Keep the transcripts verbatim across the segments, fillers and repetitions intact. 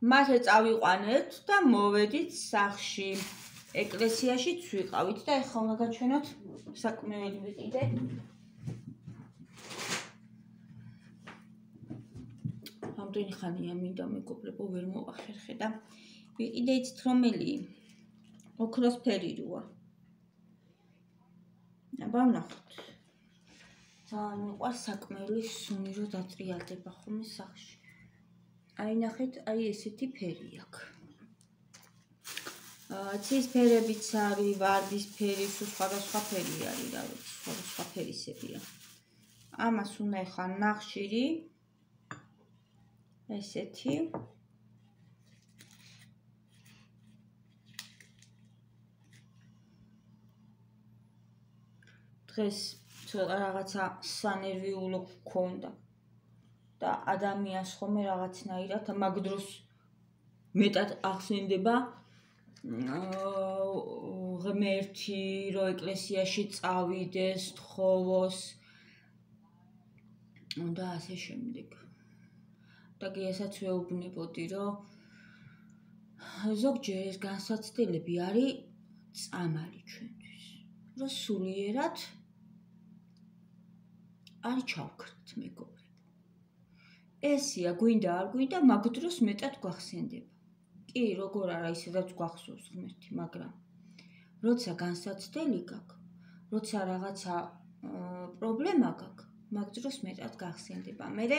მაშე წავიყვანეთ და მოვედით სახლში. ეკლესიაშიც ვიყავით და ეხლა უნდა გაჩვენოთ საკმეველი ვიყიდე. ამდენი ხანია მინდა მეგობრებო ვერ მოვახერხე და ვიყიდე იცით რომელი ოქროსფერი როა. აბა ვნახოთ. ძალიან მიყვარს საკმეველი სუნი რო დატრიალდება ხოლმე სახლში. აი ნახეთ, აი ესეთი ფერი აქვს. ცის ფერებიც არის, ვარდის ფერი, სხვადასხვა ფერი არის, რა ვიცი, სხვადასხვა ფერისებია. ამას უნდა ეხლა ნახშირი ესეთი. დღეს რაღაცა სანერვიულო გქონდა და ადამიანს ხომ რაღაცნაირად მაგ დროს მეტად ახსენდება ღმერთი რო ეკლესიაში წავიდეს, თხოვოს და ასე შემდეგ. და კი ესაც ვეუბნებოდი, რომ ზოგჯერ ეს განსაცდელები არის წამალი ჩვენთვის, რომ სულიერად არ ჩავქრთ მეგობრებო. ესია გვინდა არ გვინდა მაგ დროს მეტად გვახსენდება. კი, როგორ არა, ისედაც გვახსოვს ღმერთი, მაგრამ როცა განსაცდელი გაქვს, როცა რაღაცა პრობლემა გაქვს, მაგ დროს მეტად გახსენდება. მერე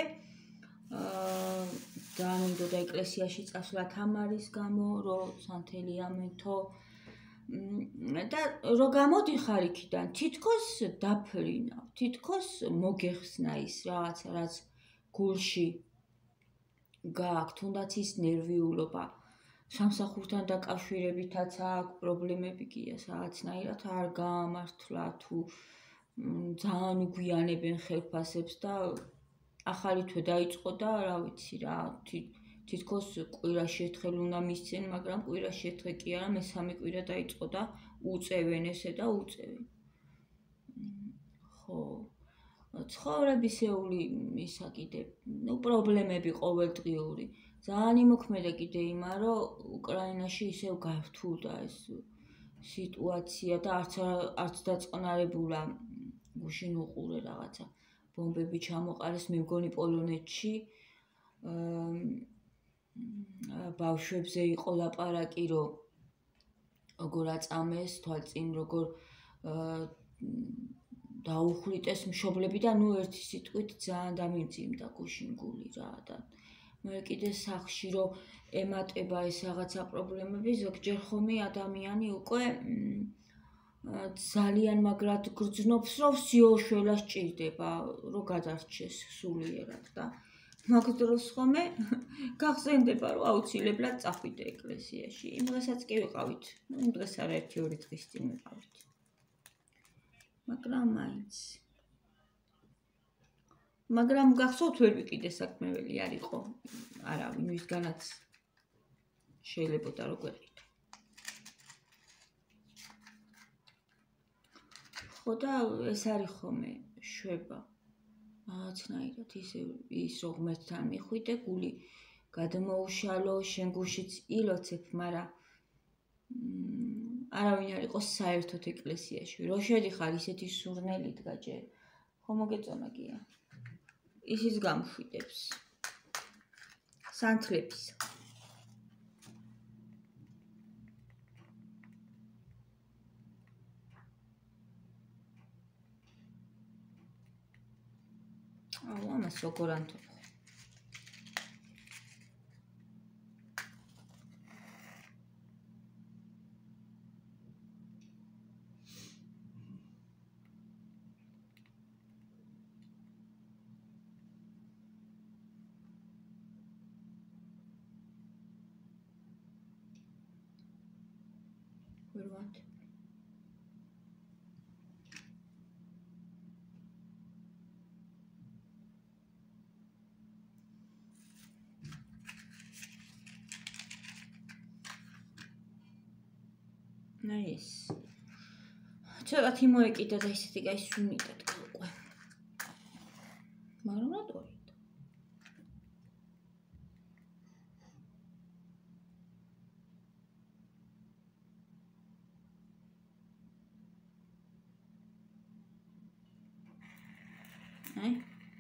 ძალიან მინდოდა ეკლესიაში წასვლა თამარის გამო, რომ სანთელი ამეთო და რო გამოდიხარ იქიდან, თითქოს დაფრინავ, თითქოს მოგეხსნა ის რაღაცა, რაც გულში გააქვს, თუნდაც ის ნერვიულობა. სამსახურთან დაკავშირებითაც აქვს პრობლემები გია, რაღაცნაირად არ გაამართლა თუ ძალიან უგვიანებენ ხელფასებს და ახალი თვე დაიწყო და რა ვიცი რა, თითქოს კვირაში ერთხელ უნდა მისცენ, მაგრამ კვირაში ერთხელ კი არა, მესამე კვირა დაიწყო და უწევენ ესე და უწევენ. ხო, ცხოვრებისეული ისა კიდე, ნუ პრობლემები ყოველდღიური. ძალიან იმოქმედა კიდე იმა, რომ უკრაინაში ისევ გართულდა ეს სიტუაცია და არც არც დაწყნარებულა გუშინ უყურე რაღაცა ბომბები ჩამოყარეს, მე მგონი პოლონეთში ბავშვებზე იყო ლაპარაკი, რომ როგორ აწამეს თვალწინ, როგორ დაუხვრიტეს მშობლები და ნუ ერთი სიტყვით ძალიან დამიმძიმდა გუშინ გული რა და მე კიდე სახლში რომ ემატება ეს რაღაცა პრობლემები, ზოგჯერ ხომი ადამიანი უკვე ძალიან მაგრად გრძნობს, რომ სიოშველა სჭირდება, რომ გადარჩეს სულიერად და მაგ დროს ხომე გახსენდება, რომ აუცილებლად წახვიდე ეკლესიაში. იმ დღესაც კი ვიყავით, იმ დღეს არა ერთი ორი დღის წინ ვიყავით. მაგრამ მაინც მაგრამ გახსოვთ ვერ ვიყიდე საკმეველი არ იყო არავინ ვისგანაც შეიძლებოდა რომ გვეყიდო. ხო და ეს არის ხომე შვება რაღაცნაირად ისე ის რომ ღმერთთან მიხვიდე, გული გადმოუშალო, შენ გულშიც ილოცებ, მაგრამ არავინ არ იყოს საერთოდ ეკლესიაში. რო შედიხარ ისეთი სურნელით გაჯერ, ხო მოგეწონა გია. ისიც გამშვიდებს. სანთლებს. აუ, ამას როგორ ანთობ. What? Nice. ცოტათი მოეკიდა და ისეთი გაისუნიდა უკვე. მაგრამ რატო? აი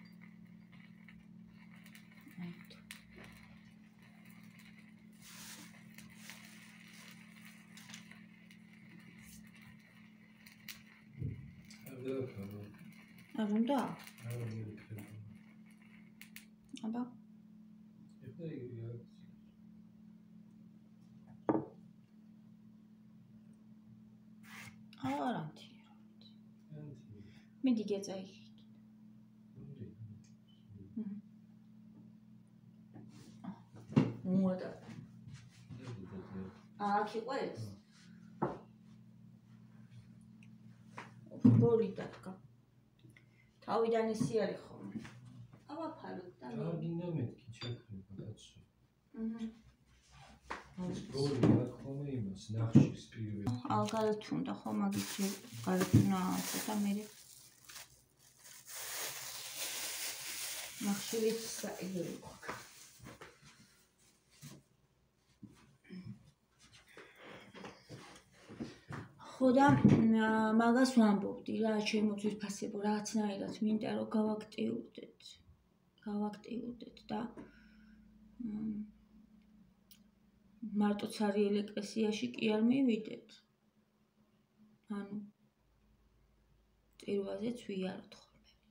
არ უნდა? აბა. არანთი. მიდი გეწაი. მოადა. აა, კი ყოლეს. ბოლი დადგა. თავიდან ისი არის ხოლმე. ავაფაროთ და აა, დინა მეთქი ჩაქრება კაცო. აჰა. ბოლი დაგხომე იმას ნახშის პირველ. აა, გარეთუნდა ხო მაგით გარეთუნა ცოტა მე. ნახშილიც საერთოდ ხო და მაგას ვამბობდი რა შემოძვირფასებო რაღაცნაირად მინდა რომ გავაქტიურდეთ გავაქტიურდეთ და მარტო ცარიელ ეკლესიაში კი არ მივიდეთ ანუ წირვაზეც ვიაროთ ხოლმე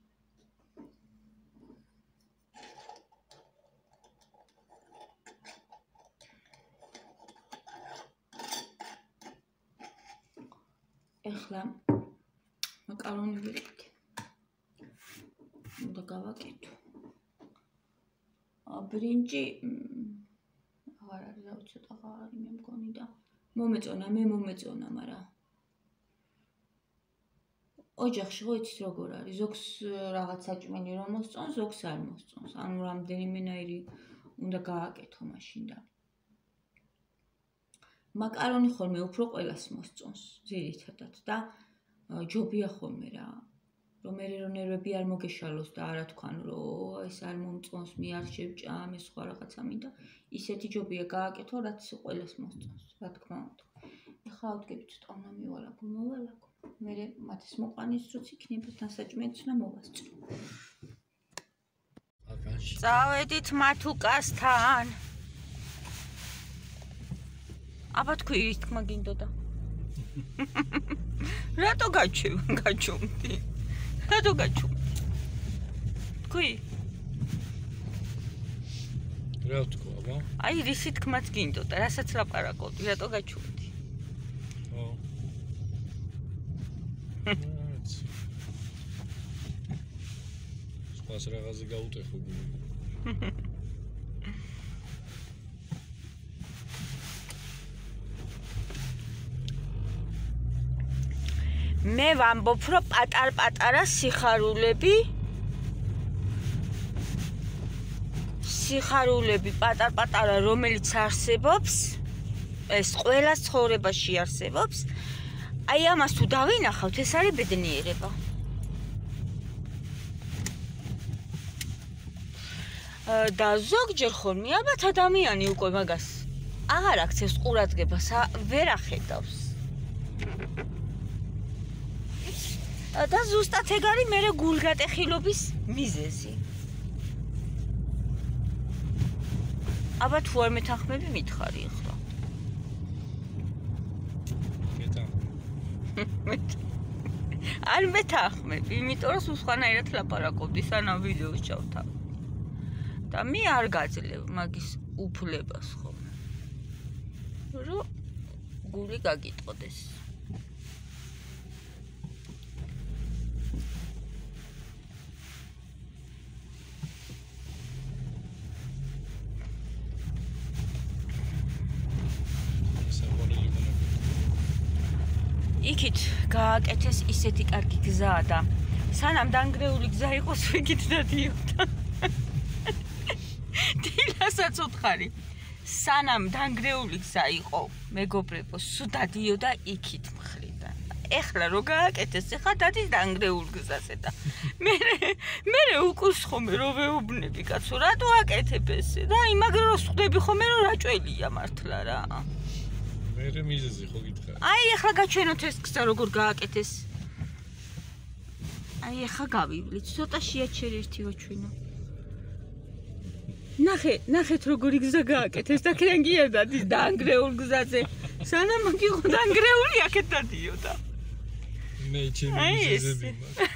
ეხლა მაკარონი ვიყიდე. უნდა გავაკეთო. ბრინჯი აღარ არის, რა ვიცი, ცოტა აღარ არის მე მგონი და მომეწონა, მე მომეწონა, მაგრამ ოჯახში ხო იცით როგორ არის, ზოგს რაღაც საჭმელი რომ მოსწონს, ზოგს არ მოსწონს. ანუ რამდენიმენაირი უნდა გააკეთო მაშინ და მაკარონი ხოლმე უფრო ყველას მოსწონს ძირითადად და ჯობია ხოლმე რა რომ მე რო ნერვები არ მოგეშალოს და არა თქვან რომ ეს არ მომწონს მე არ შევჭამ ეს სხვა რაღაცა მინდა ისეთი ჯობია გააკეთო რაც ყველას მოსწონს რა თქმა უნდა ეხლა ავდგებით ცოტა უნდა მივალაგო მოვალაგო მე მათეს მოყანის როც იქნება დასაჭმელიც უნდა მოვასწრო წავედით მათუკასთან აბა თქვი ის თქმა გინდოდა რატო გაჩევ გაჩუმდი რატო გაჩუმდი თქვი რა თქვა აბა აი რისი თქმაც გინდოდა რასაც ლაპარაკობდი რატო გაჩუმდი ო სხვას რაღაცზე გაუტეხო გული მე ვამბობ რომ პატარ-პატარა სიხარულები სიხარულები პატარ-პატარა რომელიც არსებობს ეს ყველა ცხოვრებაში არსებობს აი ამას თუ დავინახავთ ეს არის ბედნიერება და ზოგჯერ ხოლმე ალბათ ადამიანი უკვე მაგას აღარ აქცევს ყურადღებას ვერ ახედავს და ზუსტად ეგ არის მე გულგატეხილობის მიზეზი. აბა თუ არ მეთანხმები მითხარი ახლა. არ მეთანხმები, იმიტომ რომ სხვანაირად ლაპარაკობდი სანამ ვიდეოს ჩავთავ. და მე არ გაძლევ მაგის უფლებას ხოლმე. რომ გული გაგიტყოდეს. იქით გააკეთეს ისეთი კარგი გზა და სანამ დანგრეული გზა იყოს ვიგით დადიოდა. დილასაც უთხარი. სანამ დანგრეული გზა იყო, მეგობრებო, სულ დადიოდა იქით მხრიდან. ეხლა რო გააკეთეს, ეხლა დადის დანგრეულ გზაზე და მე მე უკულს ხომე რო ვეუბნები კაცო, რატო აკეთებ ესე? და იმაგრე რო ხვდები ხომე რომ რა ჭველია მართლა რა. მერე მიზეზი ხო გითხარ? აი ახლა გაჩვენოთ ეს გზა როგორ გააკეთეს. აი ახლა გავივლით, ცოტა შეაჩერ ერთიო ჩვენო. ნახე, ნახეთ როგორი გზა გააკეთეს და ქრენ კი არ დადის დაანგრეულ გზაზე. სანამ მოგიყო დაანგრეული აქეთ დადიოდა. მე ჩემი მიზეზები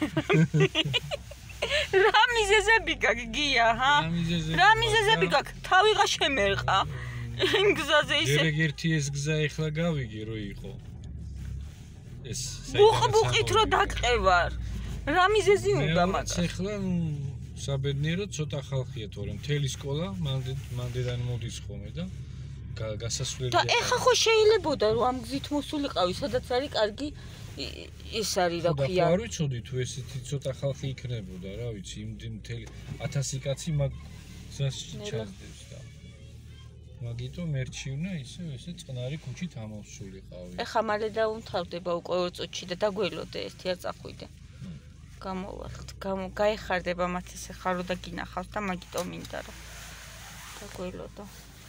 რა მიზეზები გაქვს გია, ჰა? რა მიზეზები გაქვს? თავიღა შემერყა. გზაზე ისე. ერთ ეს გზა ეხლა გავიგე რო იყო. ეს ბუხ-ბუხით რო დაგყევარ. რა მიზეზი უნდა მაგას? ეხლა საბედნიეროდ ცოტა ხალხია, თორემ მთელი სკოლა მანდედან მოდის ხოლმე და გასასვლელი. და ეხა ხო შეიძლებოდა რომ ამ გზით მოსულიყავი, სადაც არის კარგი ის არის რა ქვია. არ ვიცოდი თუ ესეთი ცოტა ხალხი იქნებოდა, რა ვიცი, იმდენ მთელი ათასი კაცი მაგ გზას ჩასდევს და მაგიტომ მერჩივნა ისე ესე წყნარი ქუჩით ამოვსულიყავი. ეხა მალე დაუნთავდება უკვე ორ წუთში და დაგველოდე ერთი არ წახვიდე. გამოვალთ, გამო გაიხარდება მათ ესე ხარო და გინახავს და მაგიტომ მინდა რომ დაგველოდო.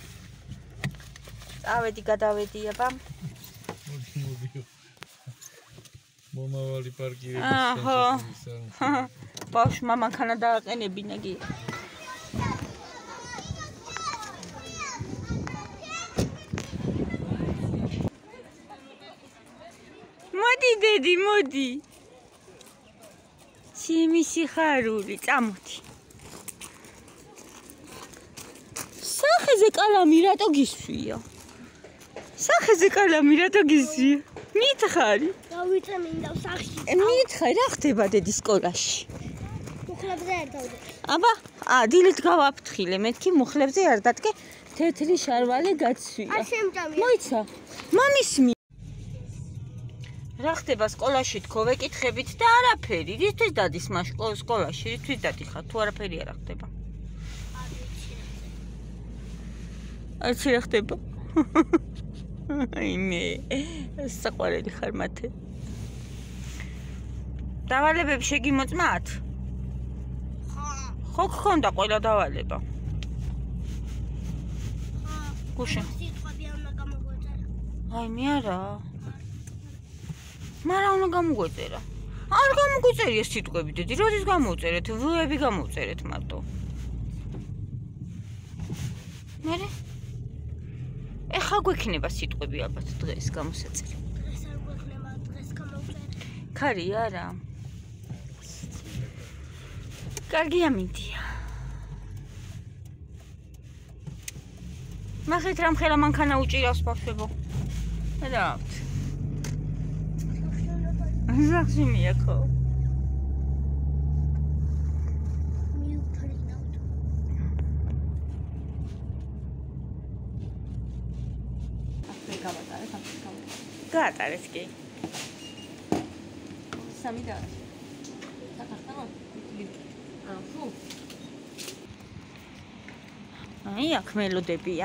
წავედი, გადავედი აბა. მოდი, მოდი. მომავალი პარკირების აჰა. ბავშვმა მანქანა დააყენებინა გი. მოდი დედი, მოდი. ჩემი სიხარული, წამოდი. სახეზე კალამი რატო გისვია? სახეზე კალამი რატო გისვია? მითხარი? დავიწე მინდა სახში. მითხარი, რა ხდება დედის სკოლაში? მუხლებზე არ დავდე. აბა, ა დილით გავაფრთხილე, მეთქი მუხლებზე არ დადგე, თეთრი შარვალე გაცვია. არ შემჭამია. მოიცა. მამის მი რა ხდება სკოლაში თქო ვეკითხებით და არაფერი. რისთვის დადის მას სკოლაში? რისთვის დადიხარ? თუ არაფერი არ ხდება. არც რა ხდება. აი მე საყვარელი ხარ მათე. დავალებები შეგიმოწმათ? ხო. ხო გქონდა ყველა დავალება. გუშინ. სიტყვები უნდა გამოგვეწერა. აი მე არა. მარა უნდა გამოგვეწერა. არ გამოგვეწერია სიტყვები დედი, როდის გამოვწერეთ? ვები გამოვწერეთ მარტო. მერე? ეხა გვექნება სიტყვები ალბათ დღეს გამოსაწერი. დღეს არ გვექნება, დღეს გამოვწერე. ქარი არა. კარგია მინდია. მახეთ რამ ხელა მანქანა უჭირავს ბავშვებო. რა? სახში მიაქო. მიუფრინავთ. ახლა გავატარე, ახლა გავატარე. გაატარეთ კი. სამი და. საკახტალო? აჰუ. აი აქ მელოდებია.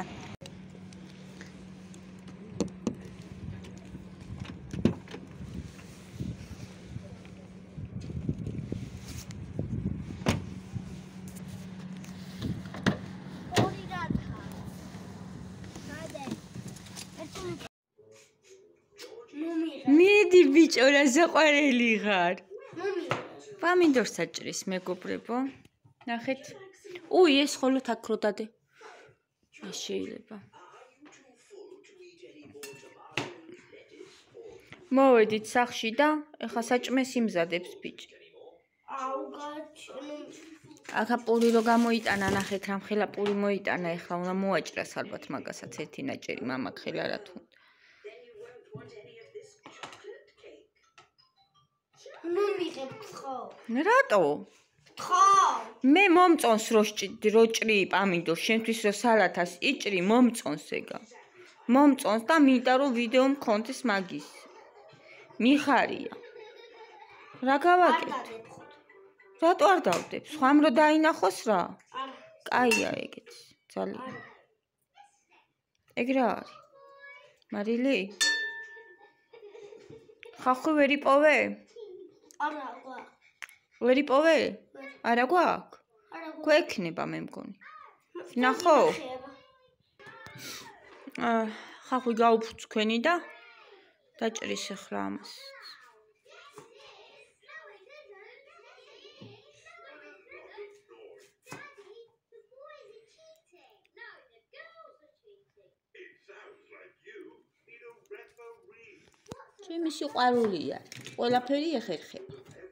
მიდი ბიჭო რა საყვარელი ხარ. პამინდორს აჭრის მეგობრებო. ნახეთ. უი ეს ხოლოთ აქ რო დადე. არ შეიძლება. მოვედით სახში და ეხა საჭმეს იმზადებს ბიჭი. აუ გაჩნო. ახლა პური რო გამოიტანა, ნახეთ რამ ხელა პური მოიტანა, ეხლა უნდა მოაჭრას ალბათ მაგასაც ერთი ნაჭერი მამა ხელა რა თუ. ნუ მიღებ ხო? რატო? ხო. მე მომწონს რო რო ჭრი პამინდორს, შენთვის რო სალათას იჭრი, მომწონს ეგა. მომწონს და მინდა რომ ვიდეო მქონდეს მაგის. მიხარია. რა გავაკეთე? რატო არ დავდებ? სხვამ რო დაინახოს რა? კაია ეგეც, ძალიან. ეგ რა არის? მარილი? ხახო ვერ იპოვე? არა, გვაქვს. ვერ იპოვე? არა გვაქვს? არა გვაქვს. გვექნება მე მგონი. ნახო? აა, ხახო გაუფრთხენი და დაჭრის ახლა ამას. იმის სიყვარულია. ყველაფერი ეხერხება.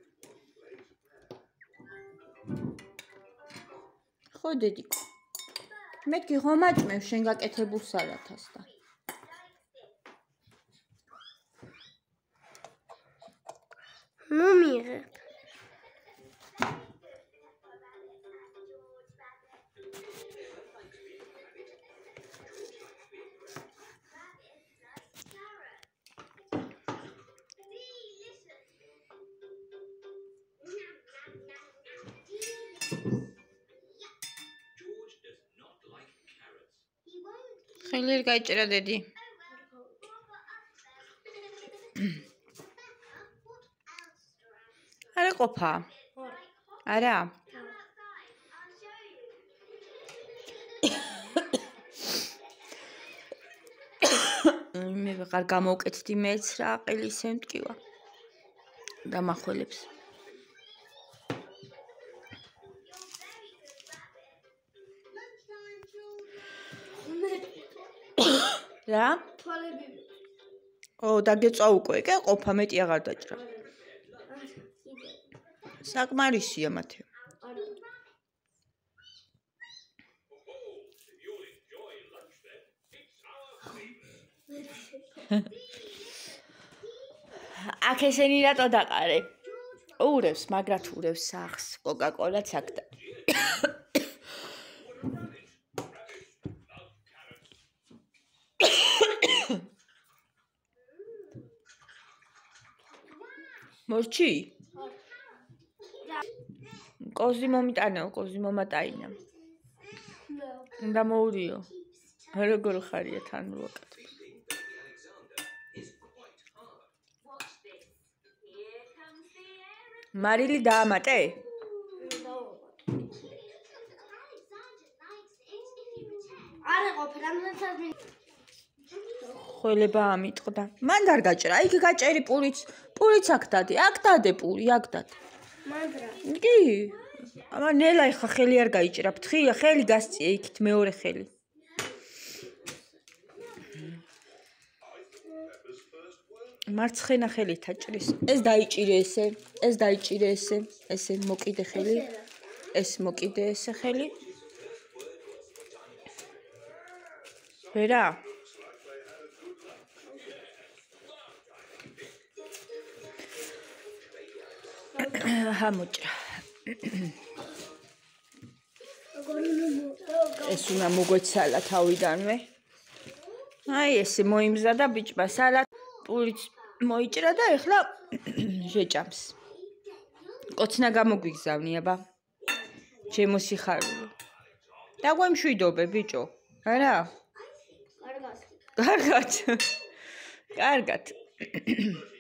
ხო დედიკო. მეთქი ხომაჭმევ შენ გაკეთებულ სალათას და. ნუ მიიღებ. ხელი არ გაიჭერა დედი. არა ყოფა. არა. მე ვეღარ გამოვკეთდი მეც რა ყელის ემტკივა. დამახველებს. რა? თვალები. ო, დაგეწვა უკვე, კი, ყოფა მეტი აღარ დაჭრა. საკმარისია მათე. აქ ესენი რატო დაყარე? ურევს, მაგრად ურევს სახს, კოკა-კოლაც აქ და. მორჩი? კოზი მომიტანეო, კოზი მომატაინა. უნდა მოურიო. როგორ ხარია თან ვაკეთებ. მარილი დაამატე? არა ყოფილი რამდენსაც ხველება ამიტყდა. მან არ გაჭრა, იქ გაჭერი პურიც. პურიც აქ დადი, აქ დადე პური, აქ დადე. მანდრა. კი. აბა ნელა ხა ხელი არ გაიჭრა. ფთხია ხელი გასწია იქით მეორე ხელი. მარცხენა ხელი თაჭრის. ეს დაიჭირე ესე, ეს დაიჭირე ესე, ესე მოკიდე ხელი. ეს მოკიდე ესე ხელი. ვერა? აჰა მოჭრა. ეს უნდა მოგვეცალა თავიდანვე. აი ესე მოიმზადა ბიჭმა სალათ. პურიც მოიჭრა და ეხლა შეჭამს. კოცნა გამოგვიგზავნი აბა. ჩემო სიხარული. დაგვემშვიდობე ბიჭო. არა? კარგად. კარგად. კარგად.